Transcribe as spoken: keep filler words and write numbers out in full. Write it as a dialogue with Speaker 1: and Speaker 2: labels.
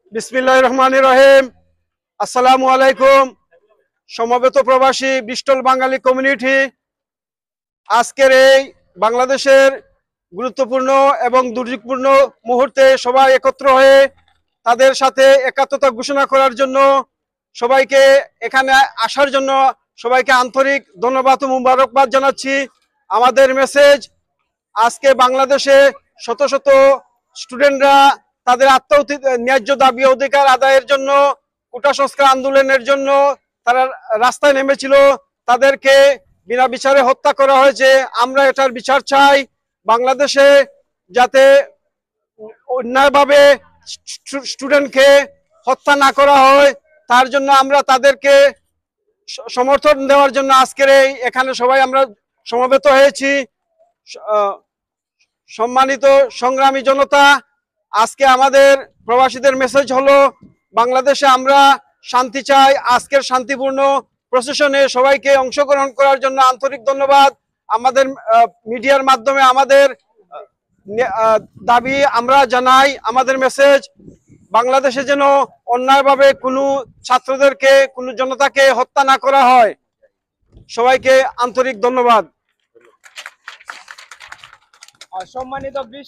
Speaker 1: বিসমিল্লাহির রহমানির রহিম। আসসালামু আলাইকুম। সমবেত প্রবাসী বিষ্টল বাঙালি কমিউনিটি, আজকের এই বাংলাদেশের গুরুত্বপূর্ণ এবং দুর্যোগপূর্ণ মুহূর্তে সবাই একত্র হয়ে তাদের সাথে একাত্মতা ঘোষণা করার জন্য সবাইকে এখানে আসার জন্য সবাইকে আন্তরিক ধন্যবাদ ও মুবারকবাদ জানাচ্ছি। আমাদের মেসেজ, আজকে বাংলাদেশে শত শত স্টুডেন্টরা তাদের আত্ম ন্যায্য দাবি অধিকার আদায়ের জন্য, কোটা সংস্কার আন্দোলনের জন্য তারা রাস্তায় নেমেছিল। তাদেরকে বিনা বিচারে হত্যা করা হয়েছে। আমরা এটার বিচার চাই। বাংলাদেশে যাতে অন্যায়ভাবে স্টুডেন্টকে হত্যা না করা হয়, তার জন্য আমরা তাদেরকে সমর্থন দেওয়ার জন্য আজকের এই এখানে সবাই আমরা সমবেত হয়েছি। সম্মানিত সংগ্রামী জনতা, আজকে আমাদের প্রবাসীদের মেসেজ হলো, বাংলাদেশে আমরা শান্তি চাই। আজকের শান্তিপূর্ণ প্রসেশনে সবাইকে অংশগ্রহণ করার জন্য আন্তরিক ধন্যবাদ। আমাদের মিডিয়ার মাধ্যমে আমাদের দাবি আমরা জানাই। আমাদের মেসেজ, বাংলাদেশে যেন অন্যায়ভাবে কোনো ছাত্রদেরকে, কোনো জনতাকে হত্যা না করা হয়। সবাইকে আন্তরিক ধন্যবাদ।
Speaker 2: সম্মানিত